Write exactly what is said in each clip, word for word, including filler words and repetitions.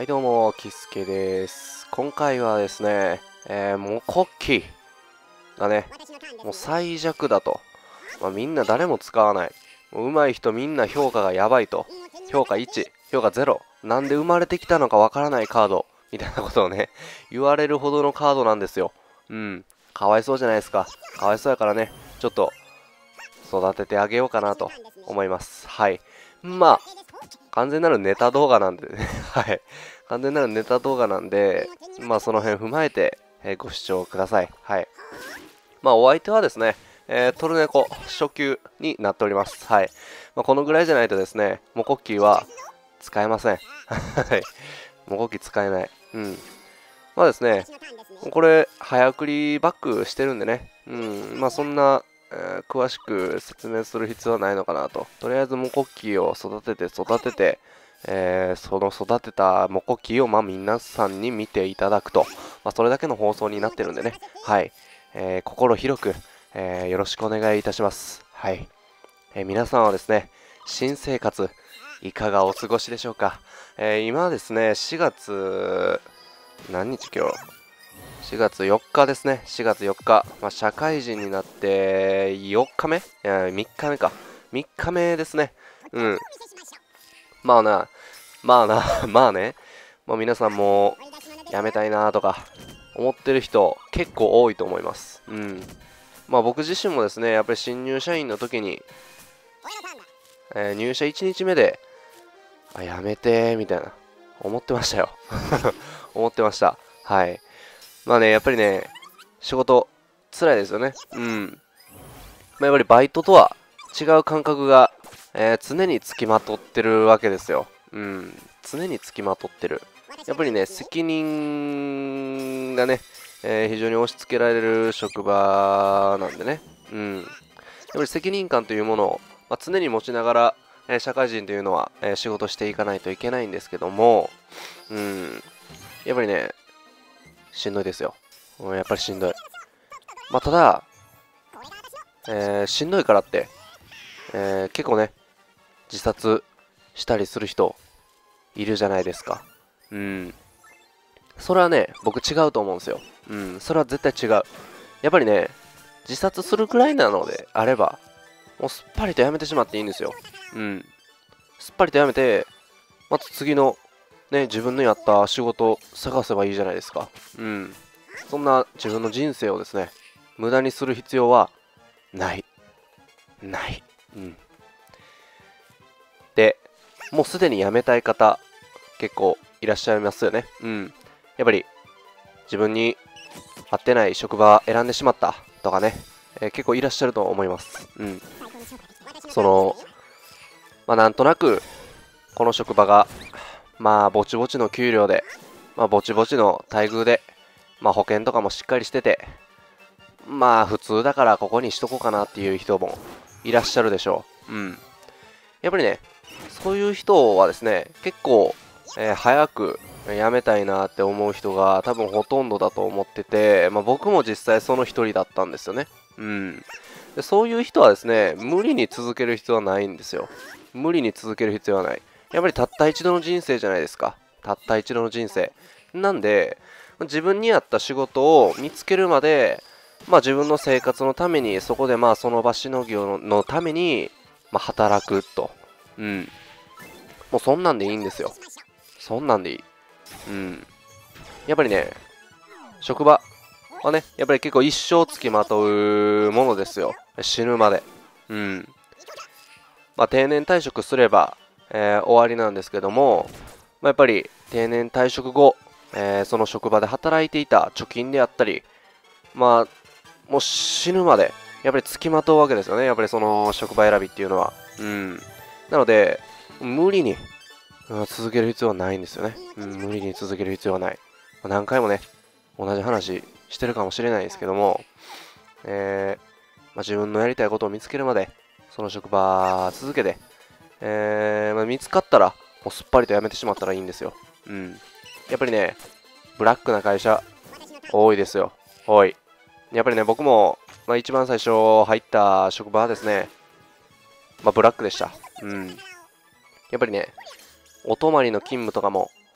はいどうも、キスケです。今回はですね、えー、もう国旗がね、もう最弱だと。まあ、みんな誰も使わない。もう上手い人みんな評価がやばいと。評価いち、評価ゼロ。なんで生まれてきたのかわからないカード。みたいなことをね、言われるほどのカードなんですよ。うん。かわいそうじゃないですか。かわいそうやからね、ちょっと育ててあげようかなと思います。はい。まあ、完全なるネタ動画なんでね。はい。完全なるネタ動画なんで、まあその辺踏まえて、えーご視聴ください。はい。まあお相手はですね、えートルネコ初級になっております。はい。まあ、このぐらいじゃないとですね、モコッキーは使えません。はい。モコッキー使えない。うん。まあですね、これ、早送りバックしてるんでね、うん。まあそんな、えー詳しく説明する必要はないのかなと。とりあえずモコッキーを育てて育てて、えーその育てたモコッキーをまあ皆さんに見ていただくと、まあ、それだけの放送になってるんでね、はい、えー心広く、えーよろしくお願いいたします。はい、えー皆さんはですね、新生活いかがお過ごしでしょうか。えー今はですね、しがつ何日今日しがつよっかですね。しがつよっか。まあ、社会人になってよっかめいや、みっかめか。みっかめですね。うん。まあな、まあな、まあね。まあ皆さんも辞めたいなとか思ってる人結構多いと思います。うん。まあ僕自身もですね、やっぱり新入社員の時に、えー入社いちにちめで、あ、辞めてーみたいな、思ってましたよ。思ってました。はい。まあね、やっぱりね、仕事、辛いですよね。うん。まあ、やっぱりバイトとは違う感覚が、えー常につきまとってるわけですよ。うん。常につきまとってる。やっぱりね、責任がね、えー非常に押し付けられる職場なんでね。うん。やっぱり責任感というものを、まあ、常に持ちながら、えー社会人というのは、えー仕事していかないといけないんですけども、うん。やっぱりね、しんどいですよ。うん、やっぱりしんどい。まあ、ただ、えーしんどいからって、えー結構ね、自殺したりする人いるじゃないですか。うん。それはね、僕違うと思うんですよ。うん。それは絶対違う。やっぱりね、自殺するくらいなのであれば、もうすっぱりとやめてしまっていいんですよ。うん。すっぱりとやめて、また次の、ね、自分のやった仕事を探せばいいじゃないですか。うん。そんな自分の人生をですね、無駄にする必要はない。ない。うん。で、もうすでに辞めたい方、結構いらっしゃいますよね。うん。やっぱり、自分に合ってない職場選んでしまったとかね、えー結構いらっしゃると思います。うん。その、まあなんとなく、この職場が、まあぼちぼちの給料で、まあぼちぼちの待遇で、まあ保険とかもしっかりしてて、まあ普通だからここにしとこうかなっていう人もいらっしゃるでしょう。うん。やっぱりね、そういう人はですね、結構、えー早く辞めたいなって思う人が多分ほとんどだと思ってて、まあ、僕も実際その一人だったんですよね。うん。でそういう人はですね、無理に続ける必要はないんですよ。無理に続ける必要はない。やっぱりたった一度の人生じゃないですか。たった一度の人生。なんで、自分に合った仕事を見つけるまで、まあ自分の生活のために、そこでまあその場しのぎののために、まあ働くと。うん。もうそんなんでいいんですよ。そんなんでいい。うん。やっぱりね、職場はね、やっぱり結構一生つきまとうものですよ。死ぬまで。うん。まあ定年退職すれば、えー終わりなんですけども、まあ、やっぱり定年退職後、えーその職場で働いていた貯金であったり、まあ、もう死ぬまで、やっぱりつきまとうわけですよね。やっぱりその職場選びっていうのは。うん。なので、無理にうん、続ける必要はないんですよね。うん、無理に続ける必要はない。まあ何回もね、同じ話してるかもしれないですけども、えーまあ、自分のやりたいことを見つけるまで、その職場続けて、えーまあ、見つかったら、もうすっぱりと辞めてしまったらいいんですよ。うん。やっぱりね、ブラックな会社、多いですよ。多い。やっぱりね、僕も、まあ、一番最初入った職場はですね、まあ、ブラックでした。うん。やっぱりね、お泊まりの勤務とかも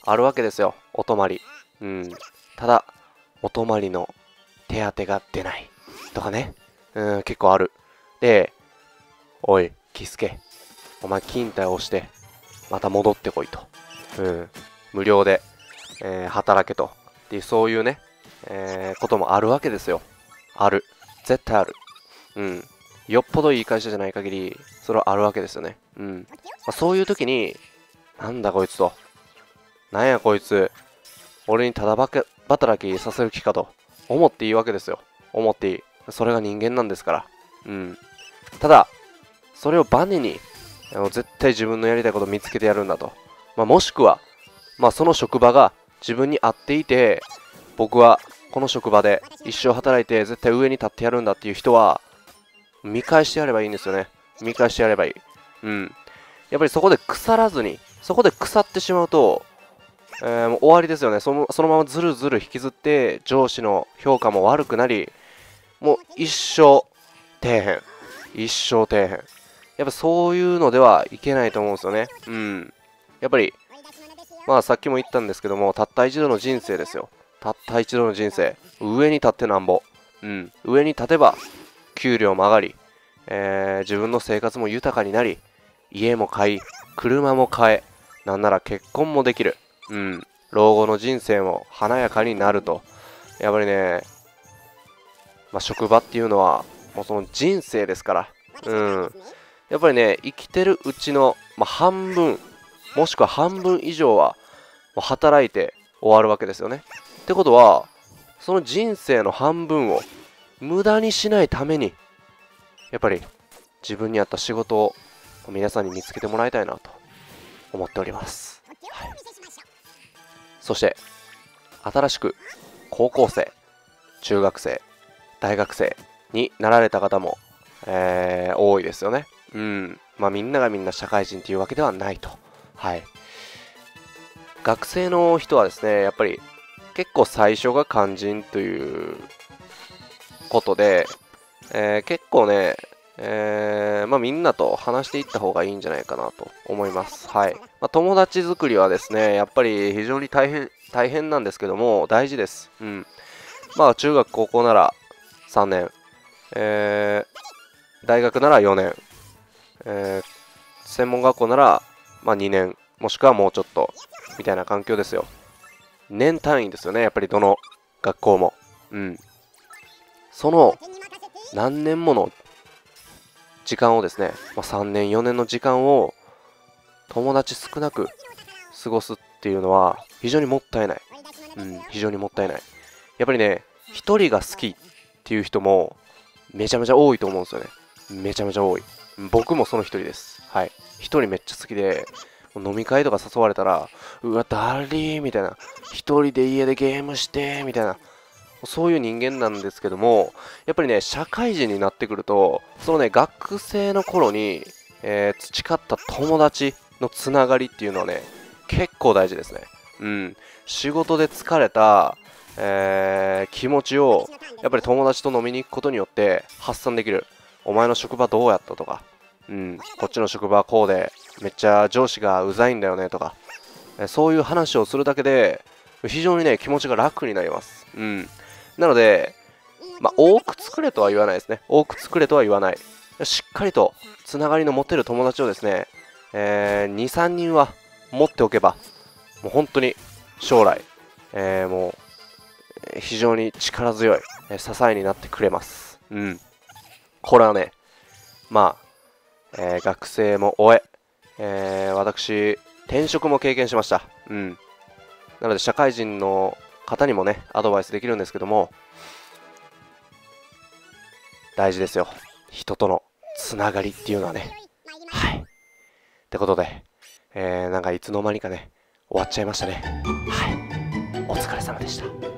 あるわけですよ、お泊まり。うん。ただ、お泊まりの手当が出ないとかね。うん、結構ある。で、おい、キスケ、お前勤怠をして、また戻ってこいと。うん。無料で、えー働けと。っていう、そういうね、えーこともあるわけですよ。ある。絶対ある。うん。よっぽどいい会社じゃない限り、それはあるわけですよね。うん。まあ、そういう時に、なんだこいつと。なんやこいつ。俺にただばか働きさせる気かと。思っていいわけですよ。思っていい。それが人間なんですから。うん。ただ、それをバネに、あの絶対自分のやりたいことを見つけてやるんだと。まあ、もしくは、まあ、その職場が自分に合っていて、僕はこの職場で一生働いて絶対上に立ってやるんだっていう人は、見返してやればいいんですよね。見返してやればいい。うん。やっぱりそこで腐らずに、そこで腐ってしまうと、えーもう終わりですよね。そのそのままずるずる引きずって、上司の評価も悪くなり、もう一生底辺。一生底辺。やっぱそういうのではいけないと思うんですよね。うん。やっぱり、まあさっきも言ったんですけども、たった一度の人生ですよ。たった一度の人生。上に立ってなんぼ。うん。上に立てば、給料も上がり、えー自分の生活も豊かになり、家も買い、車も買え、なんなら結婚もできる。うん。老後の人生も華やかになると。やっぱりね、まあ、職場っていうのは、もうその人生ですから。うん。やっぱりね、生きてるうちの、まあ、半分、もしくは半分以上は、もう働いて終わるわけですよね。ってことは、その人生の半分を無駄にしないために、やっぱり自分に合った仕事を皆さんに見つけてもらいたいなと思っております。はい、そして、新しく高校生、中学生、大学生になられた方も、えー多いですよね。うん。まあみんながみんな社会人っていうわけではないと。はい。学生の人はですね、やっぱり結構最初が肝心ということで、えー結構ね、えーまあ、みんなと話していった方がいいんじゃないかなと思います。はい。まあ、友達作りはですね、やっぱり非常に大変、大変なんですけども、大事です。うん。まあ、中学、高校ならさんねん、えー大学ならよねん、えー専門学校なら、まあ、にねん、もしくはもうちょっと、みたいな環境ですよ。年単位ですよね、やっぱりどの学校も。うん。その何年もの時間をですね、まあ、さんねん、よねんの時間を友達少なく過ごすっていうのは非常にもったいない。うん、非常にもったいない。やっぱりね、一人が好きっていう人もめちゃめちゃ多いと思うんですよね。めちゃめちゃ多い。僕もその一人です。はい。一人めっちゃ好きで、飲み会とか誘われたら、うわ、だりーみたいな。一人で家でゲームして、みたいな。そういう人間なんですけども、やっぱりね、社会人になってくると、そのね、学生の頃に、えー培った友達のつながりっていうのはね、結構大事ですね。うん。仕事で疲れた、えー気持ちを、やっぱり友達と飲みに行くことによって発散できる。お前の職場どうやったとか、うん、こっちの職場はこうで、めっちゃ上司がうざいんだよねとか、えそういう話をするだけで、非常にね、気持ちが楽になります。うん。なので、まあ、多く作れとは言わないですね。多く作れとは言わない。しっかりとつながりの持てる友達をですね、えー、に、さんにんは持っておけば、もう本当に将来、えーもうえー非常に力強い、えー支えになってくれます。うん。これはね、まあ、えー学生も終え、えー私、転職も経験しました。うん。なので、社会人の方にもね、アドバイスできるんですけども、大事ですよ。人とのつながりっていうのはね。はい。ってことで、えー、なんかいつの間にかね、終わっちゃいましたね。はい。お疲れ様でした。